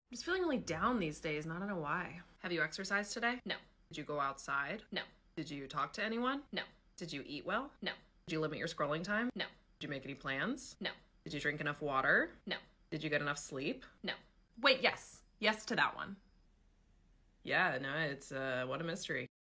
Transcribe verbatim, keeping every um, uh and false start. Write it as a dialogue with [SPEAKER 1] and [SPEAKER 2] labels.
[SPEAKER 1] I'm just feeling really down these days, and I don't know why. Have you exercised today?
[SPEAKER 2] No.
[SPEAKER 1] Did you go outside?
[SPEAKER 2] No.
[SPEAKER 1] Did you talk to anyone?
[SPEAKER 2] No.
[SPEAKER 1] Did you eat well?
[SPEAKER 2] No.
[SPEAKER 1] Did you limit your scrolling time?
[SPEAKER 2] No.
[SPEAKER 1] Did you make any plans?
[SPEAKER 2] No.
[SPEAKER 1] Did you drink enough water?
[SPEAKER 2] No.
[SPEAKER 1] Did you get enough sleep?
[SPEAKER 2] No.
[SPEAKER 1] Wait, yes. Yes to that one. Yeah, no, it's, uh, what a mystery.